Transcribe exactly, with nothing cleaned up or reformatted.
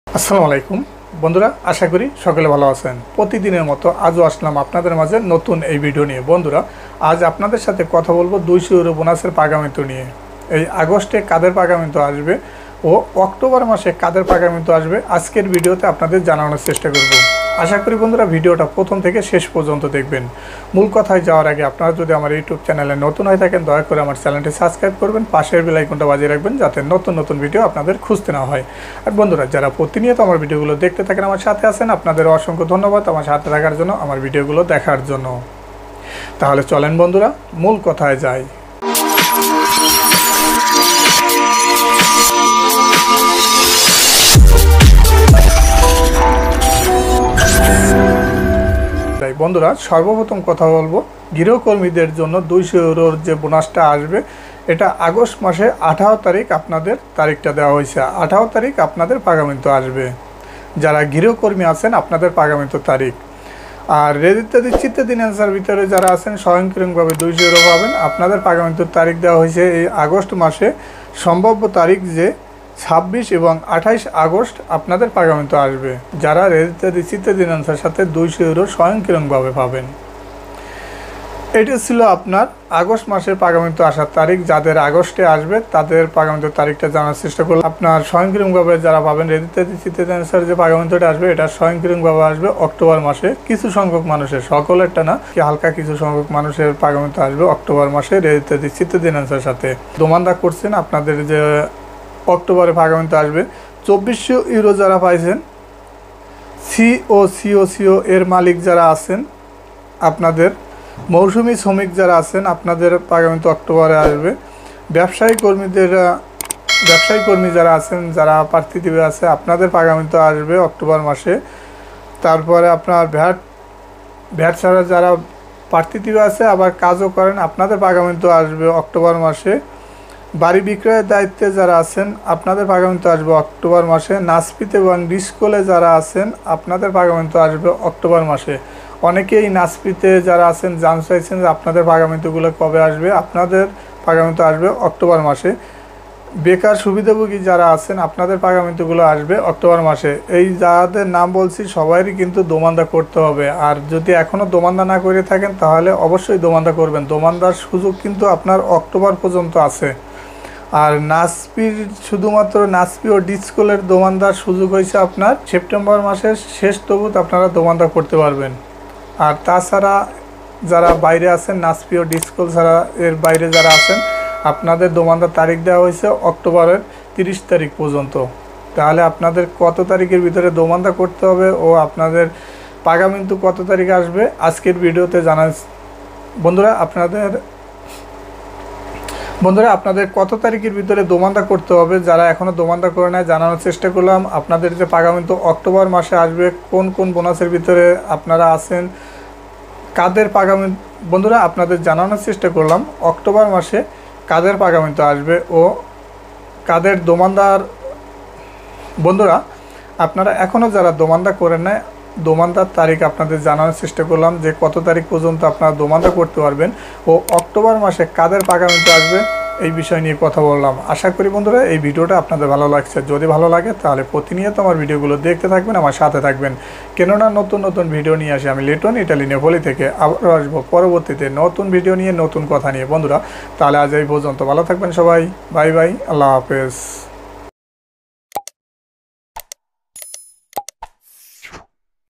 আসসালামু আলাইকুম বন্ধুরা, আশা করি সকলে ভালো আছেন। প্রতিদিনের মতো আজও আসলাম আপনাদের মাঝে নতুন এই ভিডিও নিয়ে। বন্ধুরা, আজ আপনাদের সাথে কথা বলবো দুইশো ইউরো বোনাসের পাগামিন্তু নিয়ে। এই আগস্টে কাদের পাগামিন্তু আসবে ও অক্টোবর মাসে কাদের পাগামিন্তু আসবে আজকের ভিডিওতে আপনাদের জানানোর চেষ্টা করব। আশা করি বন্ধুরা ভিডিওটা প্রথম থেকে শেষ পর্যন্ত দেখবেন। মূল কথায় যাওয়ার আগে আপনারা যদি আমার ইউটিউব চ্যানেলে নতুন হয়ে থাকেন দয়া করে আমার চ্যানেলটি সাবস্ক্রাইব করবেন, পাশের বেল আইকনটা বাজিয়ে রাখবেন যাতে নতুন নতুন ভিডিও আপনাদের খুঁজতে না হয়। আর বন্ধুরা, যারা প্রতিনিয়ত আমার ভিডিওগুলো দেখতে থাকেন, আমার সাথে আছেন, আপনাদের অসংখ্য ধন্যবাদ আমার সাথে থাকার জন্য, আমার ভিডিওগুলো দেখার জন্য। তাহলে চলেন বন্ধুরা মূল কথায় যাই। বন্ধুরা, সর্বপ্রথম কথা বলবো গৃহকর্মীদের জন্য দুইশো ইউরোর যে বোনাসটা আসবে এটা আগস্ট মাসে আঠারো তারিখ আপনাদের তারিখটা দেওয়া হয়েছে। আঠারো তারিখ আপনাদের পাগামিন্তু আসবে। যারা গৃহকর্মী আছেন আপনাদের পাগামিন্তু তারিখ। আর রেজিস্ট্রি চিত্তে দিন অ্যান্সার ভিতরে যারা আছেন স্বয়ংক্রিয়ভাবে দুইশো ইউরো পাবেন। আপনাদের পাগামিন্তুর তারিখ দেওয়া হয়েছে এই আগস্ট মাসে। সম্ভাব্য তারিখ যে ছাব্বিশ এবং আঠাইশ আগস্ট আপনাদের পাগামিন্তু আসবে। যারা রেজিস্ট্রি চিত্তে দিন অ্যান্সার সাথে দুইশো ইউরো স্বয়ংক্রিয়ভাবে পাবেন। এটি ছিল আপনার আগস্ট মাসের পাগামিন্তু আসার তারিখ। যাদের আগস্টে আসবে তাদের পাগামিন্তুর তারিখটা জানার চেষ্টা করলাম। আপনার স্বয়ংক্রিয়ভাবে যারা পাবেন রেজিস্ট্রি চিত্তে দিন অ্যান্সার যে পাগামিন্তুটা আসবে এটা স্বয়ংক্রিয়ভাবে আসবে অক্টোবর মাসে। কিছু সংখ্যক মানুষের, সকলেরটা না, হালকা কিছু সংখ্যক মানুষের পাগামিন্তু আসবে অক্টোবর মাসে রেজিস্ট্রি চিত্তে দিন অ্যান্সার সাথে। দোমানদা করছেন আপনাদের যে অক্টোবরে পাগামিন্তু আসবে। চব্বিশশো ইউরো যারা পাইছেন, সিও সিও সিও এর মালিক যারা আছেন, আপনাদের মৌসুমি শ্রমিক যারা আছেন আপনাদের পাগামিন্তু অক্টোবরে আসবে। ব্যবসায়ী কর্মীদের ব্যবসায়ী কর্মী যারা আছেন, যারা প্রার্থীদেবে আছে আপনাদের পাগামিন্তু আসবে অক্টোবর মাসে। তারপরে আপনার ভ্যাট ভ্যাট ছাড়া যারা প্রার্থীদেবে আছে আবার কাজও করেন আপনাদের পাগামিন্তু আসবে অক্টোবর মাসে। বাড়ি বিক্রয়ের দায়িত্বে যারা আছেন আপনাদের পাগামিন্তু আসবে অক্টোবর মাসে। নাসপিতে এবং ডিসকোলে যারা আছেন আপনাদের পাগামিন্তু আসবে অক্টোবর মাসে। অনেকেই নাসপিতে যারা আছেন জানতে চাইছেন যে আপনাদের পাগামিন্তুগুলো কবে আসবে। আপনাদের পাগামিন্তু আসবে অক্টোবর মাসে। বেকার সুবিধাভোগী যারা আছেন আপনাদের পাগামিন্তুগুলো আসবে অক্টোবর মাসে। এই যাদের নাম বলছি সবাইরই কিন্তু দোমানদা করতে হবে। আর যদি এখনও দোমানদা না করে থাকেন তাহলে অবশ্যই দোমানদা করবেন। দোমানদার সুযোগ কিন্তু আপনার অক্টোবর পর্যন্ত আছে। আর নাসপির শুধুমাত্র নাসপি ও ডিসকোলের দোমানদার সুযোগ হয়েছে আপনার সেপ্টেম্বর মাসের শেষ তবুত আপনারা দোমানদা করতে পারবেন। আর তাছাড়া যারা বাইরে আছেন নাসপি ও ডিসকোল ছাড়া এর বাইরে যারা আছেন আপনাদের দোমানদার তারিখ দেওয়া হয়েছে অক্টোবরের তিরিশ তারিখ পর্যন্ত। তাহলে আপনাদের কত তারিখের ভিতরে দোমানদা করতে হবে ও আপনাদের পাগামিন্তু কত তারিখ আসবে আজকের ভিডিওতে জানা। বন্ধুরা আপনাদের বন্ধুরা আপনাদের কত তারিখের ভিতরে দোমানদা করতে হবে যারা এখনও দোমানদা করে নেয় জানানোর চেষ্টা করলাম। আপনাদের যে পাগামিন্তু অক্টোবর মাসে আসবে কোন কোন বোনাসের ভিতরে আপনারা আছেন, কাদের পাগামিন্তু, বন্ধুরা আপনাদের জানানোর চেষ্টা করলাম অক্টোবর মাসে কাদের পাগামিন্তু আসবে ও কাদের দোমানদার। বন্ধুরা আপনারা এখনও যারা দোমানদা করেন না দোমানদার তারিখ আপনাদের জানানোর চেষ্টা করলাম যে কত তারিখ পর্যন্ত আপনারা দোমানদা করতে পারবেন ও অক্টোবর মাসে কাদের পাগামিন্তু আসবে এই বিষয় নিয়ে কথা বললাম। আশা করি বন্ধুরা এই ভিডিওটা আপনাদের ভালো লাগছে। যদি ভালো লাগে তাহলে প্রতিনিয়ত আমার ভিডিওগুলো দেখতে থাকবেন, আমার সাথে থাকবেন। কেননা নতুন নতুন ভিডিও নিয়ে আসি আমি লিটন, ইটালি নেপোলি থেকে। আবার আসবো পরবর্তীতে নতুন ভিডিও নিয়ে, নতুন কথা নিয়ে। বন্ধুরা তাহলে আজ এই পর্যন্ত, ভালো থাকবেন সবাই। বাই বাই, আল্লাহ হাফেজ।